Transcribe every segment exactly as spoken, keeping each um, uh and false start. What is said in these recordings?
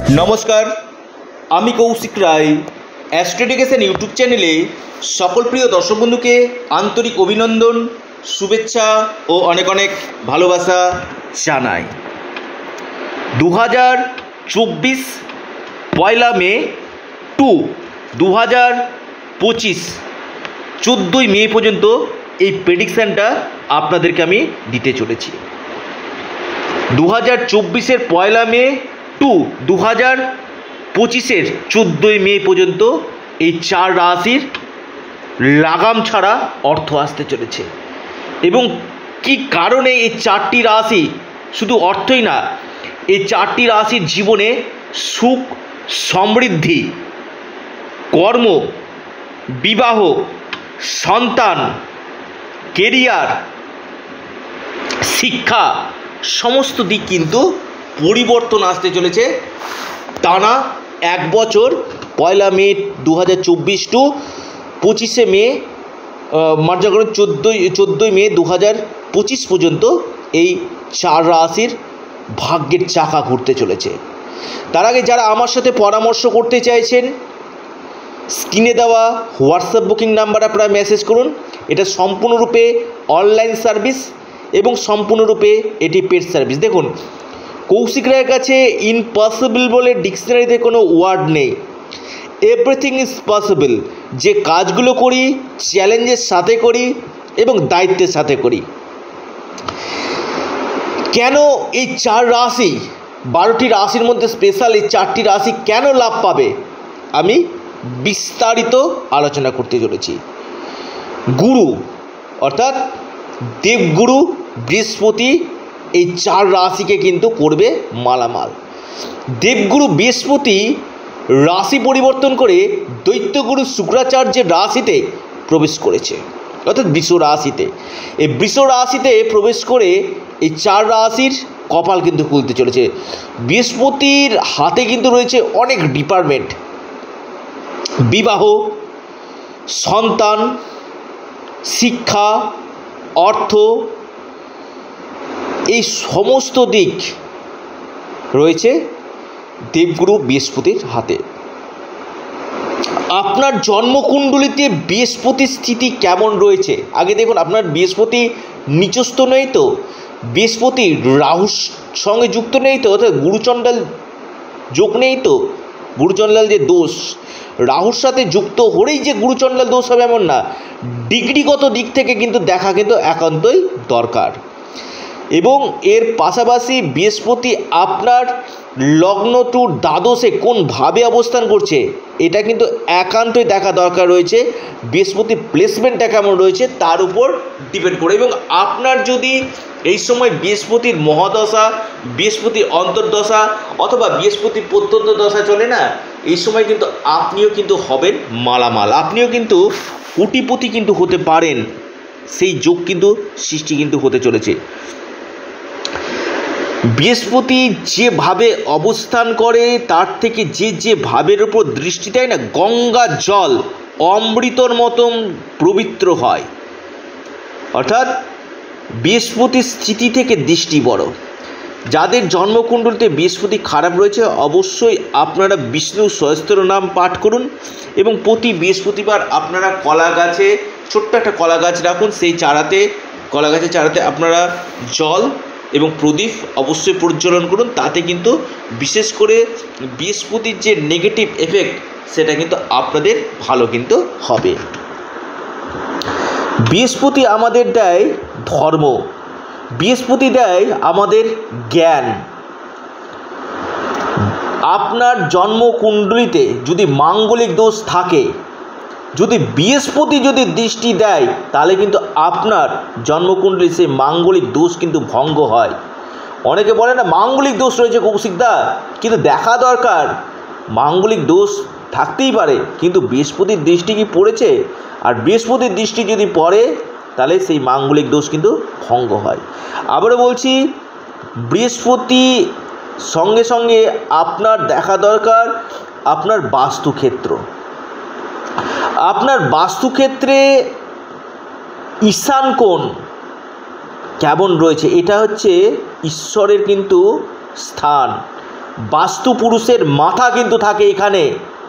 নমস্কার, আমি Koushik Roy. Astro Education YouTube চ্যানেলে সকল প্রিয় দর্শক বন্ধুকে আন্তরিক অভিনন্দন, শুভেচ্ছা ও অনেক অনেক ভালোবাসা জানাই। দু হাজার চব্বিশ পয়লা মে টু দু হাজার পঁচিশ চোদ্দোই মে পর্যন্ত এই প্রেডিকশানটা আপনাদেরকে আমি দিতে চলেছি। দু হাজার চব্বিশের পয়লা মে টু দু হাজার পঁচিশের চোদ্দোই মে পর্যন্ত এই চার রাশির লাগাম ছাড়া অর্থ আসতে চলেছে এবং কি কারণে এই চারটি রাশি শুধু অর্থই না, এই চারটি রাশির জীবনে সুখ, সমৃদ্ধি, কর্ম, বিবাহ, সন্তান, কেরিয়ার, শিক্ষা সমস্ত দিক কিন্তু পরিবর্তন আসতে চলেছে টানা এক বছর পয়লা মে দু হাজার চব্বিশ টু পঁচিশে মে মার্জা করে চোদ্দোই চোদ্দোই মে দু হাজার পঁচিশ পর্যন্ত এই চার রাশির ভাগ্যের চাকা ঘুরতে চলেছে। তার আগে যারা আমার সাথে পরামর্শ করতে চাইছেন, স্ক্রিনে দেওয়া হোয়াটসঅ্যাপ বুকিং নাম্বার আপনারা মেসেজ করুন। এটা সম্পূর্ণরূপে অনলাইন সার্ভিস এবং সম্পূর্ণরূপে এটি পেড সার্ভিস। দেখুন, কৌশিক রায়ের কাছে ইম্পসিবল বলে ডিকশনারিতে কোনো ওয়ার্ড নেই। Everything is possible. যে কাজগুলো করি চ্যালেঞ্জের সাথে করি এবং দায়িত্বের সাথে করি। কেন এই চার রাশি, বারোটি রাশির মধ্যে স্পেশাল এই চারটি রাশি কেন লাভ পাবে আমি বিস্তারিত আলোচনা করতে চলেছি। গুরু অর্থাৎ দেবগুরু বৃহস্পতি এই চার রাশিকে কিন্তু করবে মালামাল। দেবগুরু বৃহস্পতি রাশি পরিবর্তন করে দৈত্যগুরু শুক্রাচার্যের রাশিতে প্রবেশ করেছে, অর্থাৎ বৃষ রাশিতে। এই বৃষ রাশিতে প্রবেশ করে এই চার রাশির কপাল কিন্তু খুলতে চলেছে। বৃহস্পতির হাতে কিন্তু রয়েছে অনেক ডিপার্টমেন্ট, বিবাহ, সন্তান, শিক্ষা, অর্থ, এই সমস্ত দিক রয়েছে দেবগুরু বৃহস্পতির হাতে। আপনার জন্মকুণ্ডলিতে বৃহস্পতির স্থিতি কেমন রয়েছে আগে দেখুন। আপনার বৃহস্পতি নিচস্থ নেই তো, বৃহস্পতি রাহুর সঙ্গে যুক্ত নেই তো, অর্থাৎ গুরুচণ্ডাল যোগ নেই তো। গুরুচণ্ডাল যে দোষ, রাহুর সাথে যুক্ত হলেই যে গুরুচণ্ডাল দোষ হবে এমন না। ডিগ্রিগত দিক থেকে কিন্তু দেখা কিন্তু একান্তই দরকার। এবং এর পাশাপাশি বৃহস্পতি আপনার লগ্ন টু দ্বাদশে কোনভাবে অবস্থান করছে এটা কিন্তু একান্তই দেখা দরকার রয়েছে। বৃহস্পতি প্লেসমেন্টটা কেমন রয়েছে তার উপর ডিপেন্ড করে। এবং আপনার যদি এই সময় বৃহস্পতির মহাদশা, বৃহস্পতির অন্তর্দশা অথবা বৃহস্পতি প্রত্যন্ত দশা চলে না, এই সময় কিন্তু আপনিও কিন্তু হবেন মালামাল, আপনিও কিন্তু কোটিপতি কিন্তু হতে পারেন। সেই যোগ কিন্তু সৃষ্টি কিন্তু হতে চলেছে। বৃহস্পতি যেভাবে অবস্থান করে তার থেকে যে যে ভাবের উপর দৃষ্টি দেয় না, গঙ্গা জল অমৃতর মতন পবিত্র হয়। অর্থাৎ বৃহস্পতির স্থিতি থেকে দৃষ্টি বড়। যাদের জন্মকুণ্ডলিতে বৃহস্পতি খারাপ রয়েছে অবশ্যই আপনারা বিষ্ণু সহস্র নাম পাঠ করুন এবং প্রতি বৃহস্পতিবার আপনারা কলা গাছে, ছোট্ট একটা কলা গাছ রাখুন, সেই চারাতে, কলা গাছের চারাতে আপনারা জল এবং প্রদীপ অবশ্যই প্রজ্বলন করুন। তাতে কিন্তু বিশেষ করে বৃহস্পতির যে নেগেটিভ এফেক্ট সেটা কিন্তু আপনাদের ভালো কিন্তু হবে। বৃহস্পতি আমাদের দেয় ধর্ম, বৃহস্পতি দেয় আমাদের জ্ঞান। আপনার জন্মকুণ্ডলিতে যদি মাঙ্গলিক দোষ থাকে, যদি বৃহস্পতি যদি দৃষ্টি দেয় তাহলে কিন্তু আপনার জন্মকুণ্ডলী সেই মাঙ্গলিক দোষ কিন্তু ভঙ্গ হয়। অনেকে বলে না মাঙ্গলিক দোষ রয়েছে কৌশিকদা, কিন্তু দেখা দরকার মাঙ্গলিক দোষ থাকতেই পারে কিন্তু বৃহস্পতির দৃষ্টি কি পড়েছে, আর বৃহস্পতির দৃষ্টি যদি পড়ে তাহলে সেই মাঙ্গলিক দোষ কিন্তু ভঙ্গ হয়। আবারও বলছি, বৃহস্পতি সঙ্গে সঙ্গে আপনার দেখা দরকার আপনার বাস্তুক্ষেত্র। আপনার বাস্তুক্ষেত্রে ঈশান কোণ কেমন রয়েছে, এটা হচ্ছে ঈশ্বরের কিন্তু স্থান। বাস্তু পুরুষের মাথা কিন্তু থাকে এখানে।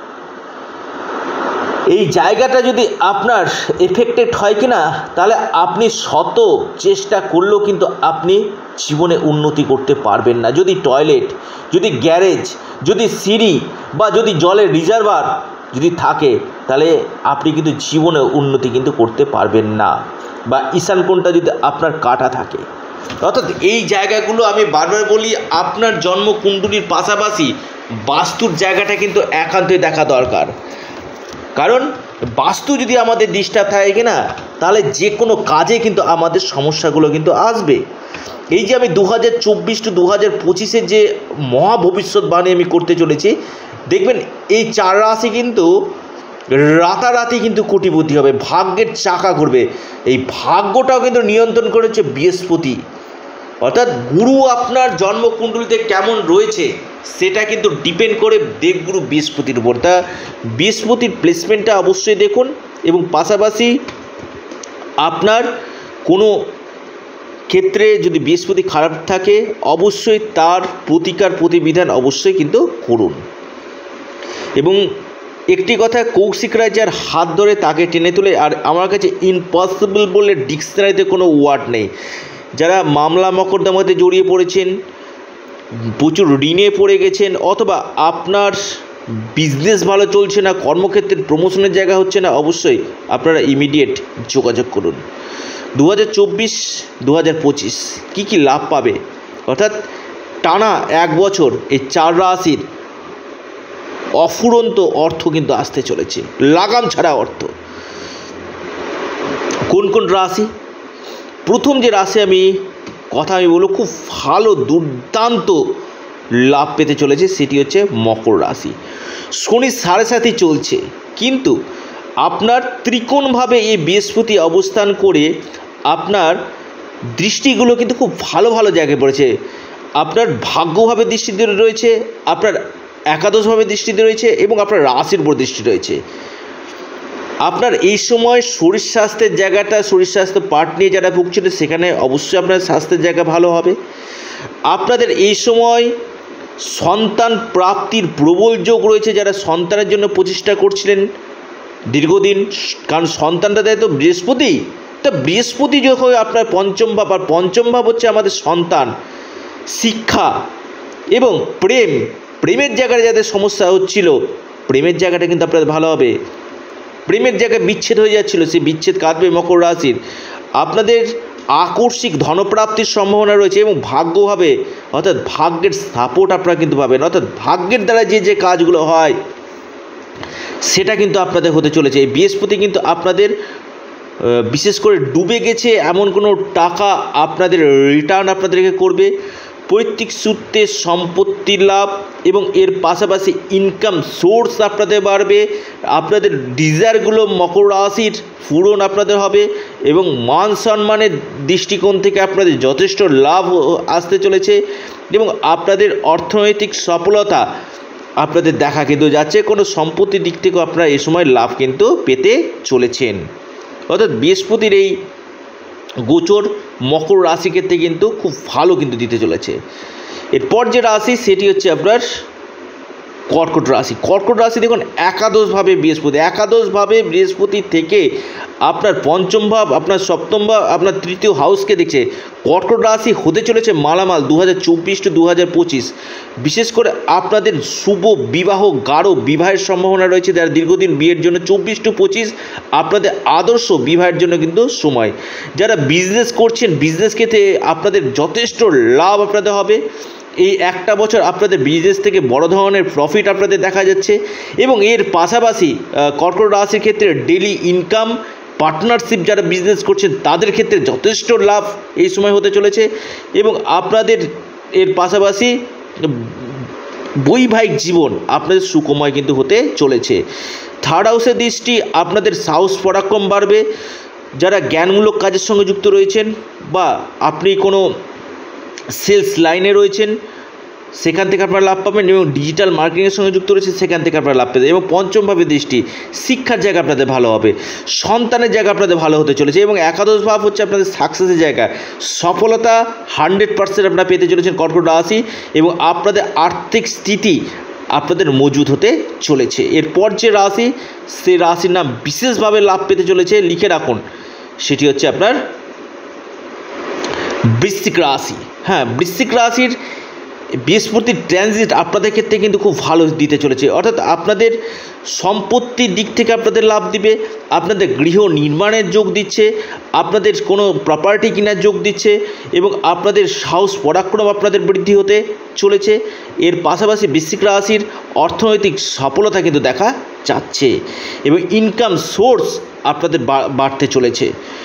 এই জায়গাটা যদি আপনার এফেক্টেড হয় কি না, তাহলে আপনি শত চেষ্টা করলেও কিন্তু আপনি জীবনে উন্নতি করতে পারবেন না। যদি টয়লেট, যদি গ্যারেজ, যদি সিঁড়ি বা যদি জলের রিজার্ভার যদি থাকে, তাহলে আপনি কিন্তু জীবনে উন্নতি কিন্তু করতে পারবেন না। বা ঈশান কোণটা যদি আপনার কাটা থাকে, অর্থাৎ এই জায়গাগুলো আমি বারবার বলি, আপনার জন্মকুণ্ডলীর পাশাপাশি বাস্তুর জায়গাটা কিন্তু একান্তই দেখা দরকার। কারণ বাস্তু যদি আমাদের ডিস্টার্ব থাকে কিনা, তাহলে যে কোনো কাজে কিন্তু আমাদের সমস্যাগুলো কিন্তু আসবে। এই যে আমি দু হাজার চব্বিশ টু দু হাজার পঁচিশের যে মহা ভবিষ্যৎবাণী আমি করতে চলেছি, দেখবেন এই চার রাশি কিন্তু রাতারাতি কিন্তু কোটিপতি হবে, ভাগ্যের চাকা ঘুরবে। এই ভাগ্যটাও কিন্তু নিয়ন্ত্রণ করেছে বৃহস্পতি। অর্থাৎ গুরু আপনার জন্মকুণ্ডলিতে কেমন রয়েছে সেটা কিন্তু ডিপেন্ড করে দেবগুরু বৃহস্পতির উপর। তা বৃহস্পতির প্লেসমেন্টটা অবশ্যই দেখুন, এবং পাশাপাশি আপনার কোনো ক্ষেত্রে যদি বৃহস্পতি খারাপ থাকে, অবশ্যই তার প্রতিকার প্রতিবিধান অবশ্যই কিন্তু করুন। এবং একটি কথা, কৌশিক রায় যার হাত ধরে তাকে টেনে তোলে। আর আমার কাছে ইম্পসিবল বলে ডিকশনারিতে কোনো ওয়ার্ড নেই। যারা মামলা মকদ্দমাতে জড়িয়ে পড়েছেন, প্রচুর ঋণে পড়ে গেছেন, অথবা আপনার বিজনেস ভালো চলছে না, কর্মক্ষেত্রে প্রমোশনের জায়গা হচ্ছে না, অবশ্যই আপনারা ইমিডিয়েট যোগাযোগ করুন। দু হাজার চব্বিশ দু হাজার পঁচিশ কী কী লাভ পাবে, অর্থাৎ টানা এক বছর এই চার রাশির অফুরন্ত অর্থ কিন্তু আসতে চলেছে, লাগাম ছাড়া অর্থ। কোন কোন রাশি? প্রথম যে রাশি আমি কথা আমি বলবো খুব ভালো দুর্দান্ত লাভ পেতে চলেছে, সেটি হচ্ছে মকর রাশি। শনি সাড়ে সাথে চলছে, কিন্তু আপনার ত্রিকোণভাবে এই বৃহস্পতি অবস্থান করে আপনার দৃষ্টিগুলো কিন্তু খুব ভালো ভালো জায়গায় পড়েছে। আপনার ভাগ্যভাবে দৃষ্টি রয়েছে, আপনার একাদশভাবে দৃষ্টি রয়েছে, এবং আপনার রাশির উপর দৃষ্টি রয়েছে। আপনার এই সময় শরীর স্বাস্থ্যের জায়গাটা, শরীর স্বাস্থ্য পার্ট নিয়ে যারা ভুগছিল, সেখানে অবশ্যই আপনার স্বাস্থ্যের জায়গা ভালো হবে। আপনাদের এই সময় সন্তান প্রাপ্তির প্রবল যোগ রয়েছে, যারা সন্তানের জন্য প্রচেষ্টা করছিলেন দীর্ঘদিন, কারণ সন্তানটা দেয় তো বৃহস্পতি। তা বৃহস্পতি যখন আপনার পঞ্চম ভাব, আর পঞ্চম ভাব হচ্ছে আমাদের সন্তান, শিক্ষা এবং প্রেম। প্রেমের জায়গায় যাদের সমস্যা হচ্ছিল, প্রেমের জায়গাটা কিন্তু আপনাদের ভালো হবে। প্রেমের জায়গায় বিচ্ছেদ হয়ে যাচ্ছিল, সেই বিচ্ছেদ কাটবে মকর রাশির। আপনাদের আকস্মিক ধনপ্রাপ্তির সম্ভাবনা রয়েছে, এবং ভাগ্যভাবে অর্থাৎ ভাগ্যের সাপোর্ট আপনারা কিন্তু পাবেন। অর্থাৎ ভাগ্যের দ্বারা যে যে কাজগুলো হয় সেটা কিন্তু আপনাদের হতে চলেছে। এই বৃহস্পতি কিন্তু আপনাদের বিশেষ করে ডুবে গেছে এমন কোনো টাকা আপনাদের রিটার্ন আপনাদেরকে করবে। পৈতৃক সূত্রে সম্পত্তি লাভ, এবং এর পাশাপাশি ইনকাম সোর্স আপনাদের বাড়বে। আপনাদের ডিজায়ারগুলো মকর রাশির পূরণ আপনাদের হবে, এবং মান সম্মানের দৃষ্টিকোণ থেকে আপনাদের যথেষ্ট লাভ আসতে চলেছে, এবং আপনাদের অর্থনৈতিক সফলতা আপনাদের দেখা কিন্তু যাচ্ছে। কোনো সম্পত্তির দিক থেকেও আপনারা এই সময় লাভ কিন্তু পেতে চলেছেন। অর্থাৎ বৃহস্পতির এই গোচর মকর রাশি ক্ষেত্রে কিন্তু খুব ভালো কিন্তু দিতে চলেছে। এরপর যে রাশি সেটি হচ্ছে আপনার কর্কট রাশি। কর্কট রাশি দেখুন একাদশভাবে বৃহস্পতি, একাদশভাবে বৃহস্পতি থেকে আপনার পঞ্চম ভাব, আপনার সপ্তম ভাব, আপনার তৃতীয় হাউসকে দেখছে। কর্কট রাশি হতে চলেছে মালামাল দু হাজার চব্বিশ টু দু হাজার পঁচিশ। বিশেষ করে আপনাদের শুভ বিবাহ, গাঢ় বিবাহের সম্ভাবনা রয়েছে। যারা দীর্ঘদিন বিয়ের জন্য চব্বিশ টু পঁচিশ আপনাদের আদর্শ বিবাহের জন্য কিন্তু সময়। যারা বিজনেস করছেন, বিজনেস ক্ষেত্রে আপনাদের যথেষ্ট লাভ আপনাদের হবে। এই একটা বছর আপনাদের বিজনেস থেকে বড় ধরনের প্রফিট আপনাদের দেখা যাচ্ছে, এবং এর পাশাপাশি কর্কট রাশির ক্ষেত্রে ডেইলি ইনকাম, পার্টনারশিপ যারা বিজনেস করছেন তাদের ক্ষেত্রে যথেষ্ট লাভ এই সময় হতে চলেছে, এবং আপনাদের এর পাশাপাশি বৈবাহিক জীবন আপনাদের সুখময় কিন্তু হতে চলেছে। থার্ড হাউসের দৃষ্টি, আপনাদের সাহস পরাক্রম বাড়বে। যারা জ্ঞানমূলক কাজের সঙ্গে যুক্ত রয়েছেন, বা আপনি কোনো সেলস লাইনে রয়েছেন, সেখান থেকে আপনারা লাভ পাবেন, এবং ডিজিটাল মার্কেটিংয়ের সঙ্গে যুক্ত রয়েছে সেখান থেকে আপনারা লাভ পেতে, এবং পঞ্চমভাবে দৃষ্টি শিক্ষার জায়গা আপনাদের ভালো হবে, সন্তানের জায়গা আপনাদের ভালো হতে চলেছে, এবং একাদশ ভাব হচ্ছে আপনাদের সাকসেসের জায়গা, সফলতা হান্ড্রেড পার্সেন্ট আপনারা পেতে চলেছেন কর্কট রাশি, এবং আপনাদের আর্থিক স্থিতি আপনাদের মজুদ হতে চলেছে। এরপর যে রাশি, সেই রাশির নাম বিশেষভাবে লাভ পেতে চলেছে, লিখে রাখুন, সেটি হচ্ছে আপনার বৃশ্চিক রাশি। হ্যাঁ, বৃশ্চিক রাশির বৃহস্পতির ট্রানজিট আপনাদের ক্ষেত্রে কিন্তু খুব ভালো দিতে চলেছে, অর্থাৎ আপনাদের সম্পত্তির দিক থেকে আপনাদের লাভ দিবে, আপনাদের গৃহ নির্মাণের যোগ দিচ্ছে, আপনাদের কোনো প্রপার্টি কেনার যোগ দিচ্ছে, এবং আপনাদের সাহস পরাক্রম আপনাদের বৃদ্ধি হতে চলেছে। এর পাশাপাশি বৃশ্চিক রাশির অর্থনৈতিক সফলতা কিন্তু দেখা যাচ্ছে, এবং ইনকাম সোর্স আপনাদের বাড়তে চলেছে।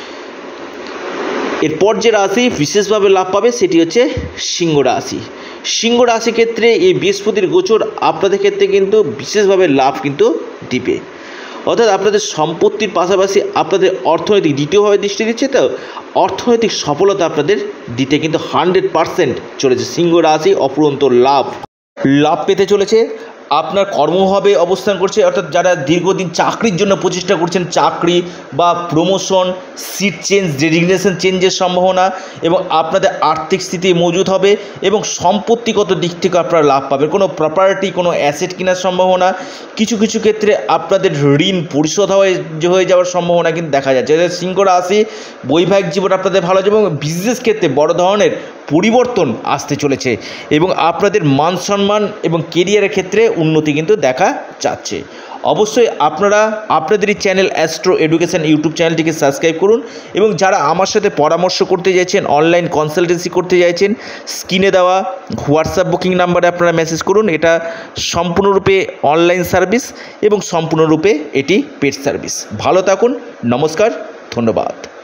এরপর যে রাশি বিশেষভাবে লাভ পাবে সেটি হচ্ছে সিংহ রাশি। সিংহ রাশি ক্ষেত্রে এই বৃহস্পতির গোচর আপনাদের ক্ষেত্রে কিন্তু বিশেষভাবে লাভ কিন্তু দিবে, অর্থাৎ আপনাদের সম্পত্তির পাশাপাশি আপনাদের অর্থনৈতিক দ্বিতীয়ভাবে দৃষ্টি দিচ্ছে, তো অর্থনৈতিক সফলতা আপনাদের দিতে কিন্তু হান্ড্রেড পারসেন্ট চলেছে। সিংহ রাশি অফুরন্ত লাভ লাভ পেতে চলেছে। আপনার কর্মভাবে অবস্থান করছে, অর্থাৎ যারা দীর্ঘদিন চাকরির জন্য প্রচেষ্টা করছেন, চাকরি বা প্রমোশন, সিট চেঞ্জ, ডেজিগনেশন চেঞ্জের সম্ভাবনা, এবং আপনাদের আর্থিক স্থিতি মজুদ হবে, এবং সম্পত্তিগত দিক থেকে আপনারা লাভ পাবেন, কোনো প্রপার্টি, কোনো অ্যাসেট কেনার সম্ভাবনা, কিছু কিছু ক্ষেত্রে আপনাদের ঋণ পরিশোধ হয়ে হয়ে যাওয়ার সম্ভাবনা কিন্তু দেখা যাচ্ছে। সিংহ রাশি বৈবাহিক জীবন আপনাদের ভালো যাবে, এবং বিজনেস ক্ষেত্রে বড় ধরনের পরিবর্তন আসতে চলেছে, এবং আপনাদের মান সম্মান এবং কেরিয়ারের ক্ষেত্রে উন্নতি কিন্তু দেখা যাচ্ছে। অবশ্যই আপনারা আপনাদের এই চ্যানেল অ্যাস্ট্রো এডুকেশন ইউটিউব চ্যানেলটিকে সাবস্ক্রাইব করুন, এবং যারা আমার সাথে পরামর্শ করতে চাইছেন, অনলাইন কনসালটেন্সি করতে চাইছেন, স্ক্রিনে দেওয়া হোয়াটসঅ্যাপ বুকিং নাম্বারে আপনারা মেসেজ করুন। এটা সম্পূর্ণরূপে অনলাইন সার্ভিস, এবং সম্পূর্ণরূপে এটি পেড সার্ভিস। ভালো থাকুন, নমস্কার, ধন্যবাদ।